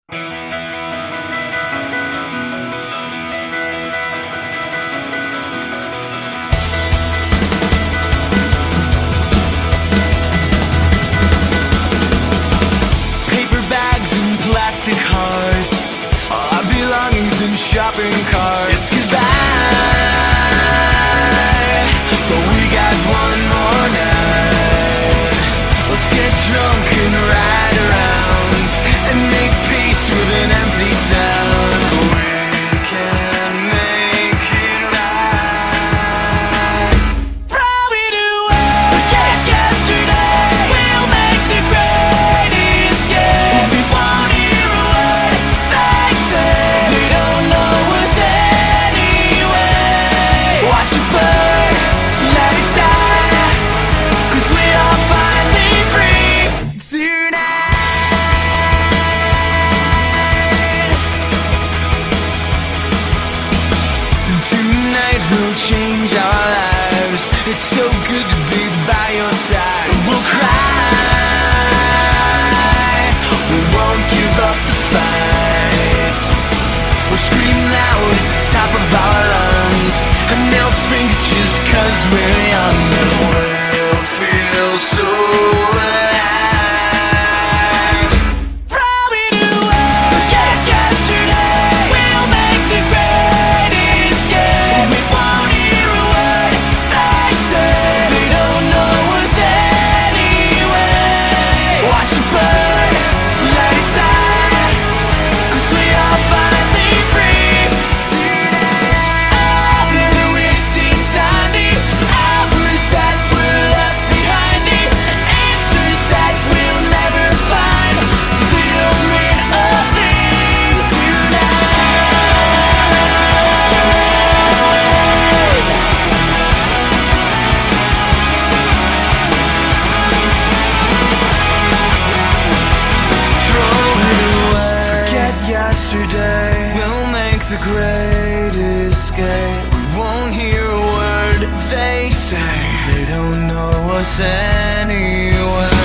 Plastic hearts, all our belongings in shopping carts. It's goodbye, but we got one more night. Let's get drunk and ride around and make peace with an empty town. We can make it right. Throw it away, forget yesterday. We'll make the great escape. We won't hear a word they say. They don't know us anyway. Watch it burn, let it die, 'cause we are finally free tonight. Tonight we'll change our lives. It's so good to be by your side. We'll cry, we won't give up the fight. We'll scream loud at the top of our lungs, and they'll think it's just 'cause we're young, and we'll feel so alive. Throw it away, forget yesterday. We'll make the great escape. We won't hear a word they say. They don't know us anyway. Watch it burn, let it die, 'cause we are finally free tonight. They're wasting time, the hours that were left behind, the answers that we'll never find. They don't mean a thing tonight. Throw it away, forget yesterday. We'll make the great escape. We won't hear a word they say. They don't know us anyway.